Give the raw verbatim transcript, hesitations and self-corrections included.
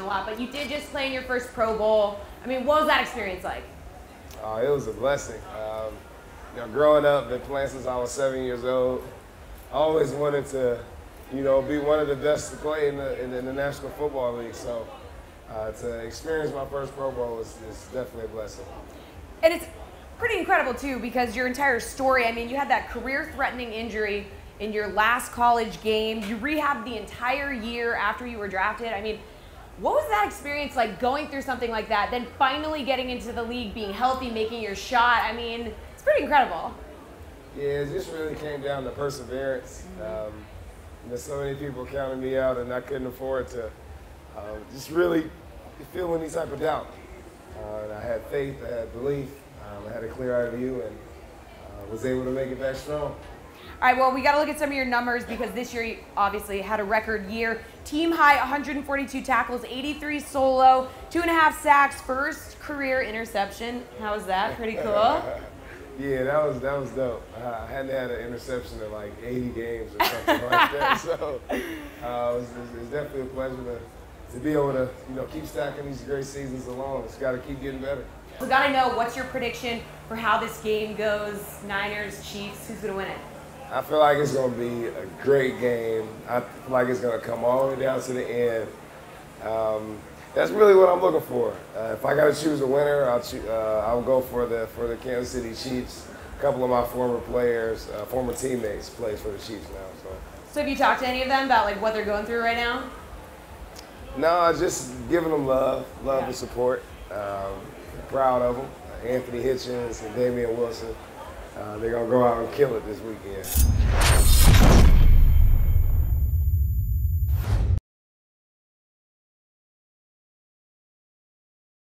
lot, but you did just play in your first Pro Bowl. I mean, what was that experience like? Uh, it was a blessing. Um, you know, growing up, been playing since I was seven years old. I always wanted to, you know, be one of the best to play in the, in the, in the National Football League. So uh, to experience my first Pro Bowl is, is definitely a blessing. And it's pretty incredible, too, because your entire story, I mean, you had that career-threatening injury in your last college game. You rehabbed the entire year after you were drafted. I mean, what was that experience like, going through something like that, then finally getting into the league, being healthy, making your shot? I mean, it's pretty incredible. Yeah, it just really came down to perseverance. Um, you know, so many people counted me out, and I couldn't afford to uh, just really feel any type of doubt. Uh, and I had faith, I had belief, um, I had a clear-eyed view, and uh, was able to make it back strong. All right, well, we got to look at some of your numbers because this year you obviously had a record year. Team high, one hundred forty-two tackles, eighty-three solo, two and a half sacks, first career interception. How was that? Pretty cool. Yeah, that was that was dope. Uh, I hadn't had an interception in like eighty games or something like that. So uh, it, was, it was definitely a pleasure to, to be able to, you know, keep stacking these great seasons along. It's got to keep getting better. We got to know, what's your prediction for how this game goes? Niners, Chiefs, who's going to win it? I feel like it's going to be a great game. I feel like it's going to come all the way down to the end. Um, that's really what I'm looking for. Uh, if I got to choose a winner, I'll, cho uh, I'll go for the for the Kansas City Chiefs. A couple of my former players, uh, former teammates, play for the Chiefs now. So. So have you talked to any of them about like what they're going through right now? No, just giving them love, love yeah. and support. Um, proud of them. Uh, Anthony Hitchens and Damian Wilson. Uh, they're going to go out and kill it this weekend.